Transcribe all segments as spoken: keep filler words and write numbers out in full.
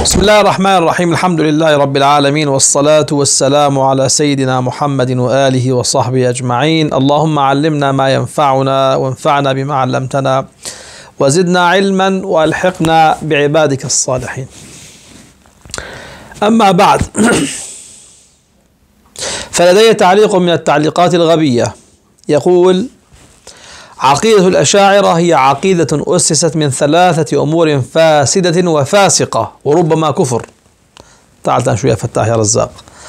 بسم الله الرحمن الرحيم. الحمد لله رب العالمين، والصلاة والسلام على سيدنا محمد وآله وصحبه أجمعين. اللهم علمنا ما ينفعنا وانفعنا بما علمتنا وزدنا علما وألحقنا بعبادك الصالحين. أما بعد، فلدي تعليق من التعليقات الغبية يقول: عقيدة الأشاعرة هي عقيدة أسست من ثلاثة أمور فاسدة وفاسقة وربما كفر. تعال شوية فتاح يا رزاق.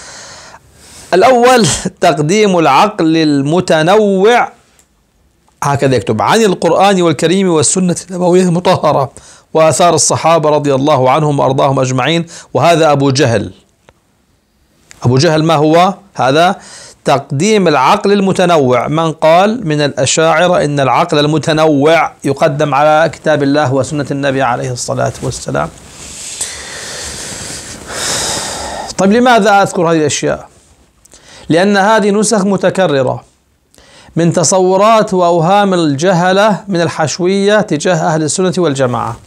الأول تقديم العقل المتنوع، هكذا يكتب، عن القرآن والكريم والسنة النبوية المطهرة وآثار الصحابة رضي الله عنهم وأرضاهم أجمعين. وهذا أبو جهل. أبو جهل ما هو؟ هذا تقديم العقل المتنوع. من قال من الأشاعرة إن العقل المتنوع يقدم على كتاب الله وسنة النبي عليه الصلاة والسلام؟ طيب، لماذا أذكر هذه الأشياء؟ لأن هذه نسخ متكررة من تصورات وأوهام الجهلة من الحشوية تجاه أهل السنة والجماعة.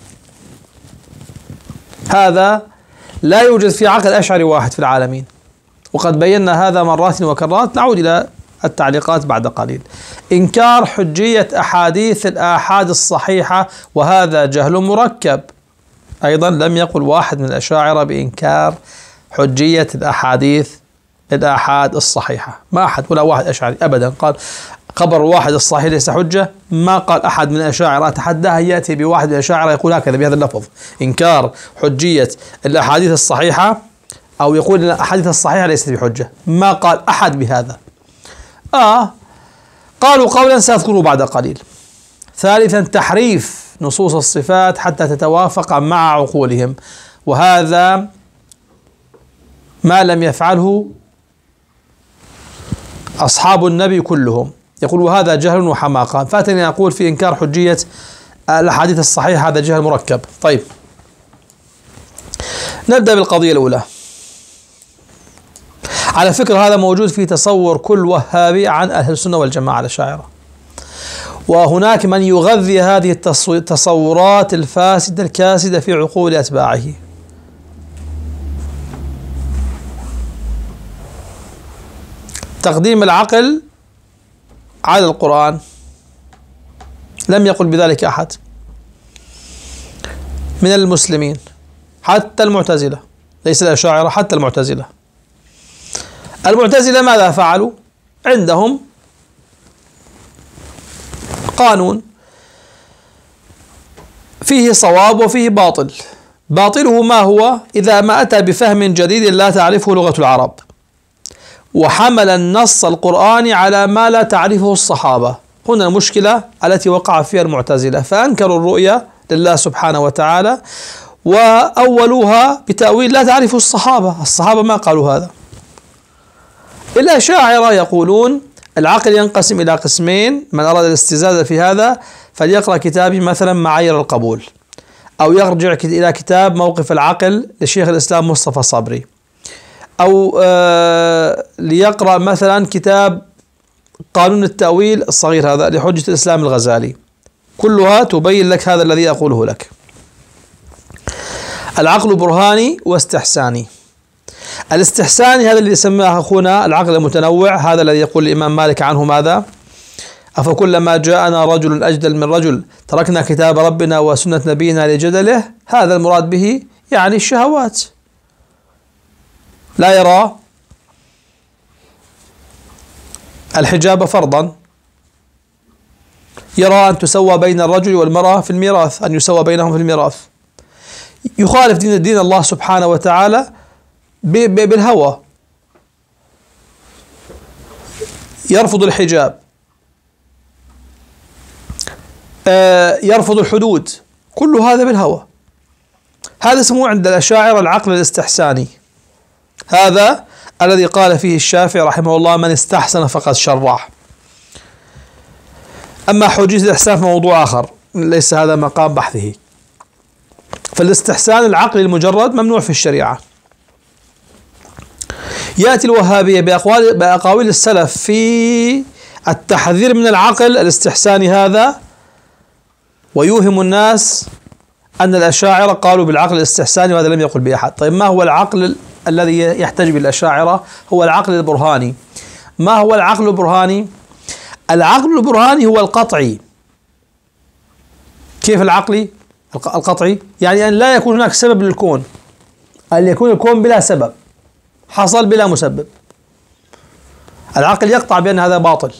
هذا لا يوجد في عقل أشعري واحد في العالمين، وقد بينا هذا مرات وكرات. نعود إلى التعليقات بعد قليل. إنكار حجية أحاديث الآحاد الصحيحة، وهذا جهل مركب. أيضا لم يقل واحد من الأشاعرة بإنكار حجية الأحاديث الآحاد الصحيحة، ما أحد ولا واحد أشعري أبدا قال خبر واحد الصحيح ليس حجة. ما قال أحد من الأشاعرة، أتحداه يأتي بواحد من الأشاعرة يقول هكذا بهذا اللفظ: إنكار حجية الأحاديث الصحيحة، أو يقول أن الأحاديث الصحيحة ليست بحجة. ما قال أحد بهذا. آه قالوا قولا سأذكره بعد قليل. ثالثا تحريف نصوص الصفات حتى تتوافق مع عقولهم، وهذا ما لم يفعله أصحاب النبي كلهم. يقول وهذا جهل وحماقة. فاتني أقول في إنكار حجية الأحاديث الصحيحة هذا جهل مركب. طيب، نبدأ بالقضية الأولى. على فكرة هذا موجود في تصور كل وهابي عن أهل السنة والجماعة الأشاعرة، وهناك من يغذي هذه التصورات الفاسدة الكاسدة في عقول أتباعه. تقديم العقل على القرآن، لم يقل بذلك أحد من المسلمين، حتى المعتزلة، ليس الأشاعرة، حتى المعتزلة. المعتزلة ماذا فعلوا؟ عندهم قانون فيه صواب وفيه باطل. باطله ما هو؟ إذا ما أتى بفهم جديد لا تعرفه لغة العرب، وحمل النص القرآني على ما لا تعرفه الصحابة. هنا المشكلة التي وقع فيها المعتزلة، فأنكروا الرؤية لله سبحانه وتعالى وأولوها بتأويل لا تعرفه الصحابة. الصحابة ما قالوا هذا. الأشاعرة يقولون العقل ينقسم إلى قسمين، من أراد الاستزادة في هذا فليقرأ كتابي مثلا معايير القبول، أو يرجع إلى كتاب موقف العقل لشيخ الإسلام مصطفى صبري، أو آه ليقرأ مثلا كتاب قانون التأويل الصغير هذا لحجة الإسلام الغزالي. كلها تبين لك هذا الذي أقوله لك. العقل برهاني واستحساني. الاستحساني هذا اللي يسميه أخونا العقل المتنوع، هذا الذي يقول الإمام مالك عنه ماذا؟ أفكلما جاءنا رجل أجدل من رجل تركنا كتاب ربنا وسنة نبينا لجدله. هذا المراد به يعني الشهوات. لا يرى الحجاب فرضا، يرى أن تسوى بين الرجل والمرأة في الميراث، أن يسوى بينهم في الميراث. يخالف دين دين الله سبحانه وتعالى بالهوى، يرفض الحجاب، يرفض الحدود، كل هذا بالهوى. هذا اسمه عند الأشاعرة العقل الاستحساني. هذا الذي قال فيه الشافعي رحمه الله: من استحسن فقد شرع. أما حجية الإحسان فموضوع آخر، ليس هذا مقام بحثه. فالاستحسان العقل المجرد ممنوع في الشريعة. يأتي الوهابية بأقوال بأقاويل السلف في التحذير من العقل الاستحساني هذا، ويوهم الناس أن الأشاعرة قالوا بالعقل الاستحساني وهذا لم يقل بأحد. طيب ما هو العقل الذي يحتج به الأشاعرة؟ هو العقل البرهاني. ما هو العقل البرهاني؟ العقل البرهاني هو القطعي. كيف العقلي؟ القطعي يعني أن لا يكون هناك سبب للكون، أن يكون الكون بلا سبب، حصل بلا مسبب. العقل يقطع بأن هذا باطل،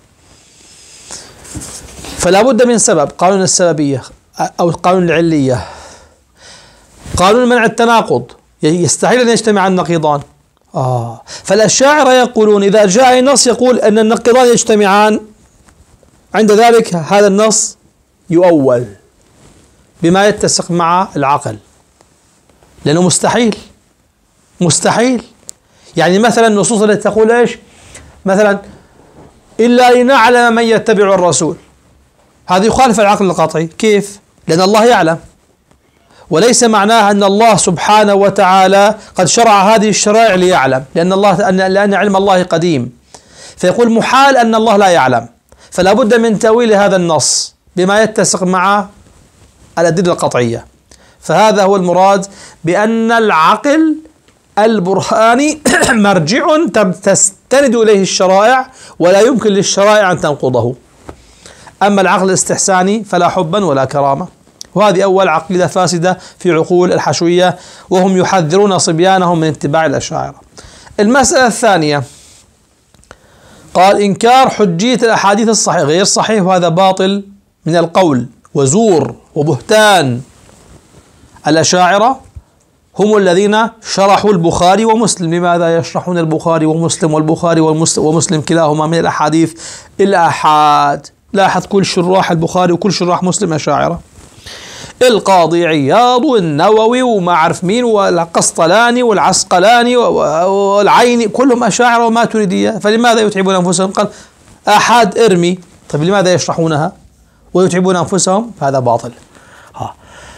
فلا بد من سبب. قانون السببية أو قانون العلية، قانون منع التناقض، يستحيل أن يجتمع النقيضان. آه فالأشاعرة يقولون إذا جاء نص يقول أن النقيضان يجتمعان، عند ذلك هذا النص يؤول بما يتسق مع العقل، لأنه مستحيل مستحيل. يعني مثلا النصوص التي تقول إيش؟ مثلا إلا لنعلم من يتبع الرسول، هذا يخالف العقل القطعي. كيف؟ لأن الله يعلم، وليس معناها أن الله سبحانه وتعالى قد شرع هذه الشرائع ليعلم، لأن الله لأن علم الله قديم، فيقول محال أن الله لا يعلم، فلا بد من تأويل هذا النص بما يتسق مع الأدلة القطعية. فهذا هو المراد بأن العقل البرهاني مرجع تستند إليه الشرائع ولا يمكن للشرائع أن تنقضه. أما العقل الاستحساني فلا حبا ولا كرامة. وهذه أول عقيدة فاسدة في عقول الحشوية، وهم يحذرون صبيانهم من اتباع الأشاعرة. المسألة الثانية قال إنكار حجية الأحاديث الصحيح غير صحيح، وهذا باطل من القول وزور وبهتان. الأشاعرة هم الذين شرحوا البخاري ومسلم. لماذا يشرحون البخاري ومسلم والبخاري ومسلم كلاهما من الأحاديث الآحاد؟ لاحظ كل شراح البخاري وكل شراح مسلم أشاعرة، القاضي عياض والنووي وما أعرف مين والقسطلاني والعسقلاني والعيني، كلهم أشاعرة وما تريدية. فلماذا يتعبون أنفسهم؟ قال آحاد ارمي. طيب لماذا يشرحونها ويتعبون أنفسهم؟ فهذا باطل. ها.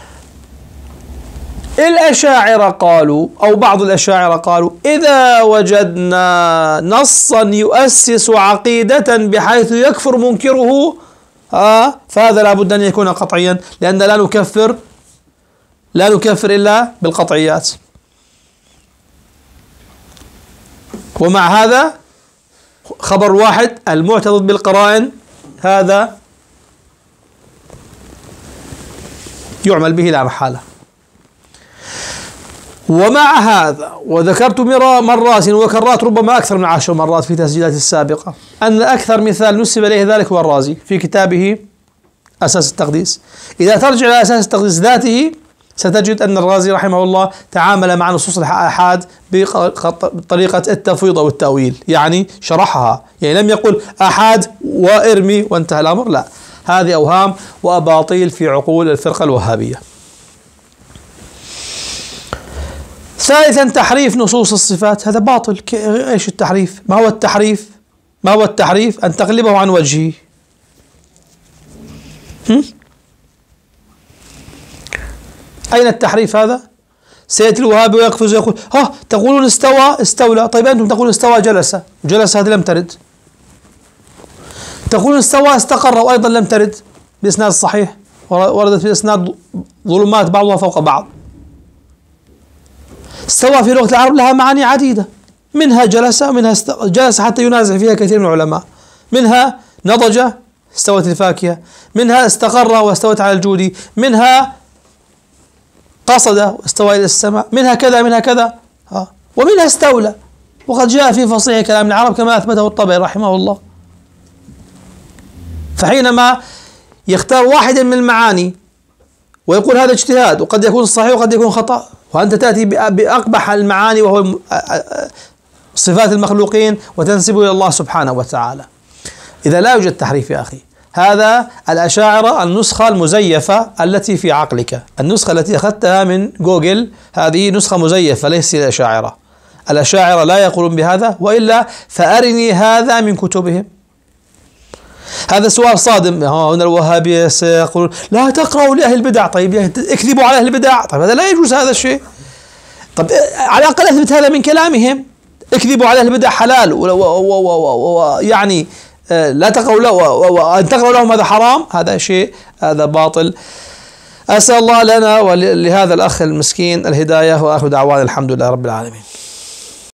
الأشاعرة قالوا أو بعض الأشاعرة قالوا إذا وجدنا نصا يؤسس عقيدة بحيث يكفر منكره آه فهذا لابد أن يكون قطعيا، لأن لا نكفر لا نكفر إلا بالقطعيات. ومع هذا خبر واحد المعتضد بالقرائن هذا يعمل به لا محالة. ومع هذا وذكرت مرات وكرات ربما أكثر من عشر مرات في تسجيلاتي السابقة أن أكثر مثال نسب إليه ذلك هو الرازي في كتابه أساس التقديس. إذا ترجع إلى أساس التقديس ذاته ستجد أن الرازي رحمه الله تعامل مع نصوص الآحاد بطريقة التفويض أو التأويل، يعني شرحها، يعني لم يقل آحاد وارمي وانتهى الأمر، لا، هذه أوهام وأباطيل في عقول الفرقة الوهابية. ثالثا تحريف نصوص الصفات، هذا باطل. ايش التحريف؟ ما هو التحريف؟ ما هو التحريف؟ أن تقلبه عن وجهه. هم؟ أين التحريف هذا؟ سيأتي الوهابي ويقفز ويقول ها تقولون استوى استولى، طيب أنتم تقولون استوى جلس، جلس هذه لم ترد. تقولون استوى استقر وأيضا لم ترد بإسناد صحيح، وردت في الإسناد ظلمات بعضها فوق بعض. استوى في لغة العرب لها معاني عديدة، منها جلس، منها جلس حتى ينازع فيها كثير من العلماء، منها نضج استوت الفاكهة، منها استقر واستوت على الجود، منها قصد واستوى إلى السماء، منها كذا منها كذا، ها، ومنها استولى، وقد جاء في فصيح كلام العرب كما أثبته الطبري رحمه الله. فحينما يختار واحدا من المعاني ويقول هذا اجتهاد وقد يكون صحيح وقد يكون خطأ، وأنت تأتي بأقبح المعاني وهو صفات المخلوقين وتنسبه إلى الله سبحانه وتعالى. إذا لا يوجد تحريف يا أخي، هذا الأشاعرة النسخة المزيفة التي في عقلك، النسخة التي أخذتها من جوجل هذه نسخة مزيفة ليس الأشاعرة. الأشاعرة لا يقولون بهذا، وإلا فأرني هذا من كتبهم. هذا سؤال صادم. هنا الوهابية سيقولون لا تقرأوا لأهل البدع، طيب اكذبوا على أهل البدع، طيب هذا لا يجوز هذا الشيء. طب على الأقل اثبت هذا من كلامهم، اكذبوا على أهل البدع حلال، ويعني لا تقرأوا له وأن تقرأوا لهم هذا حرام، هذا شيء هذا باطل. أسأل الله لنا ولهذا الأخ المسكين الهداية، وآخر دعوانا الحمد لله رب العالمين.